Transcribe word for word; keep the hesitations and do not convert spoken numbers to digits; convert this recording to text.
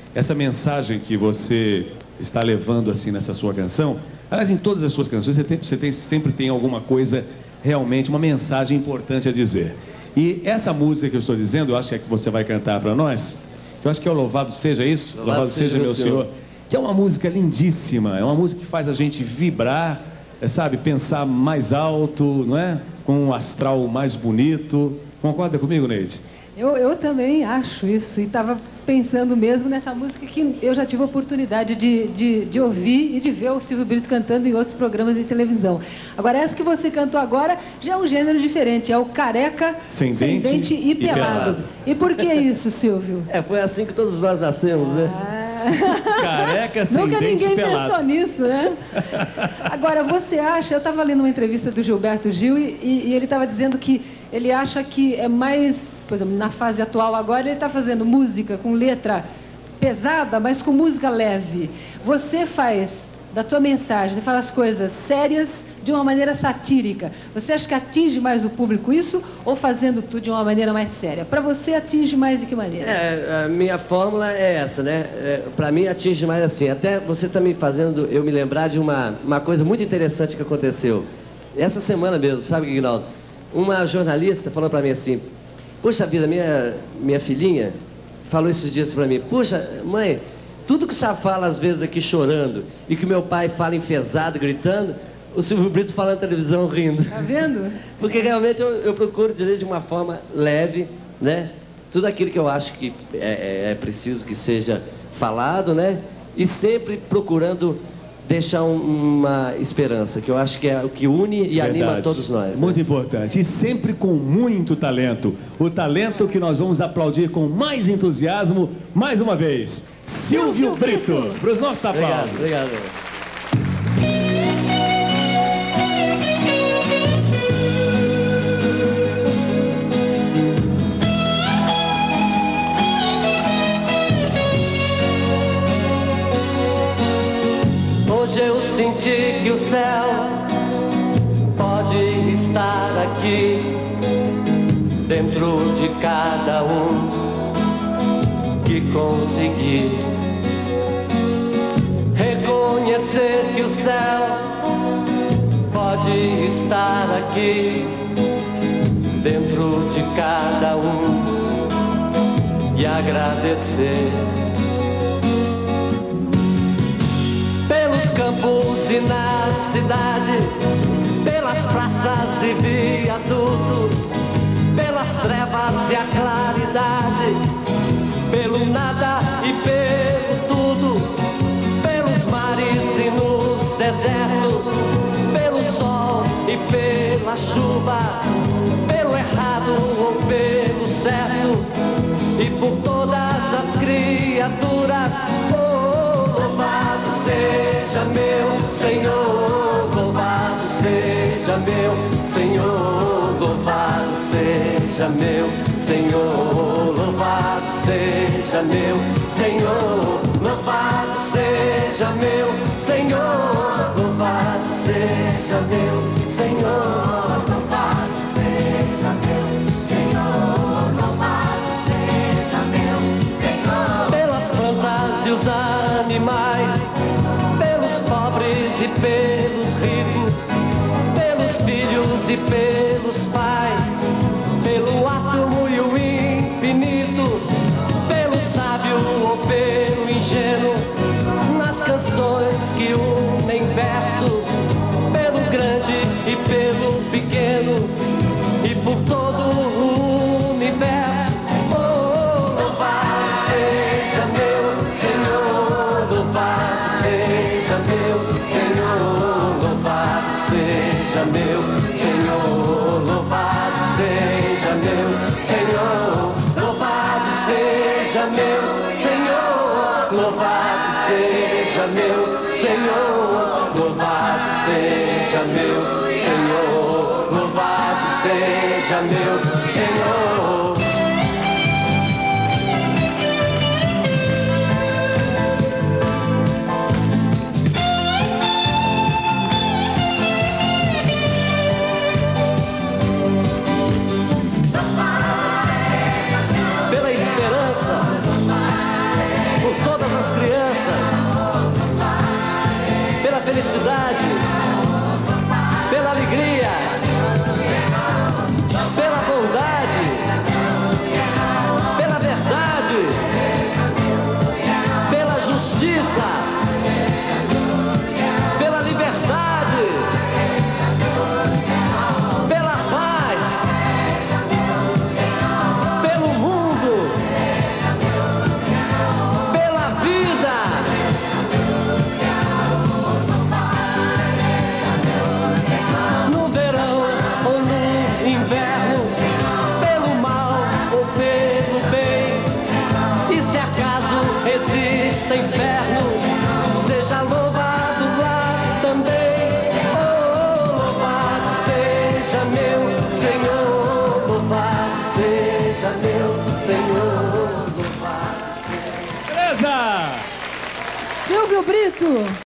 essa mensagem que você está levando assim nessa sua canção. Aliás, em todas as suas canções você, tem, você tem, sempre tem alguma coisa, realmente, uma mensagem importante a dizer. E essa música que eu estou dizendo, eu acho que é que você vai cantar para nós, que eu acho que é o Louvado Seja isso, Louvado, Louvado Seja, seja Meu Senhor. Senhor, que é uma música lindíssima, é uma música que faz a gente vibrar, é, sabe, pensar mais alto, não é? Com um astral mais bonito. Concorda comigo, Neide? Eu, eu também acho isso, e estava pensando mesmo nessa música que eu já tive a oportunidade de, de, de ouvir e de ver o Silvio Brito cantando em outros programas de televisão. Agora, essa que você cantou agora já é um gênero diferente, é o Careca, Sem, sem Dente, dente e, e pelado. pelado. E por que isso, Silvio? É, foi assim que todos nós nascemos, né? Ah. Careca, sem Nunca dente ninguém e pelado. pensou nisso, né? Agora, você acha... Eu estava lendo uma entrevista do Gilberto Gil e, e, e ele estava dizendo que ele acha que é mais... Por exemplo, na fase atual agora, ele está fazendo música com letra pesada, mas com música leve. Você faz da tua mensagem, você fala as coisas sérias de uma maneira satírica. Você acha que atinge mais o público isso, ou fazendo tudo de uma maneira mais séria? Para você, atinge mais de que maneira? É, a minha fórmula é essa, né? É, para mim, atinge mais assim. Até você está me fazendo eu me lembrar de uma, uma coisa muito interessante que aconteceu. Essa semana mesmo, sabe, Guinaldo? Uma jornalista falou para mim assim: puxa vida, minha, minha filhinha falou esses dias para mim: puxa, mãe, tudo que o senhor fala às vezes aqui chorando e que meu pai fala enfesado, gritando, o Silvio Brito fala na televisão rindo. Tá vendo? Porque realmente eu, eu procuro dizer de uma forma leve, né? Tudo aquilo que eu acho que é, é, é preciso que seja falado, né? E sempre procurando deixar um, uma esperança, que eu acho que é o que une e Verdade. anima todos nós. Muito né? importante. E sempre com muito talento. O talento que nós vamos aplaudir com mais entusiasmo, mais uma vez. Silvio Brito, para os nossos aplausos. Obrigado, obrigado. Hoje eu senti que o céu pode estar aqui dentro de cada um que conseguir reconhecer que o céu pode estar aqui dentro de cada um e agradecer pelos campos e nas cidades, pelas praças e viadutos, pelas trevas e a claridade, pelo nada e pelo tudo, pelos mares e nos desertos, pelo sol e pela chuva, pelo errado ou pelo certo, e por todas as criaturas. Oh, louvado seja meu Senhor, louvado seja meu Senhor, louvado seja meu Senhor, louvado seja meu Senhor, louvado seja meu Senhor, louvado seja meu Senhor, louvado seja meu Senhor, louvado seja meu Senhor. Pelas plantas e os animais, pelos pobres e pelos ricos, pelos filhos e pelos pais, pelo átomo e o infinito, pelo sábio ou pelo ingênuo, nas canções que unem versos, pelo grande e pelo pequeno, e por todo o universo. Oh, louvado seja meu Senhor, louvado seja meu Senhor, louvado seja meu Senhor, louvado seja meu Senhor, louvado seja meu Senhor, louvado seja meu Senhor, louvado seja meu Senhor, louvado seja meu Senhor. Pela esperança, por todas pela felicidade, pela alegria, pela bondade, pela verdade, pela justiça, pela liberdade, pela paz, pelo mundo, pela vida. No verão ou no inverno, pelo mal ou pelo bem, e se acaso exista inferno, seja louvado lá também. Oh, louvado seja meu Senhor, louvado seja meu Senhor, louvado seja. Beleza! Silvio Brito.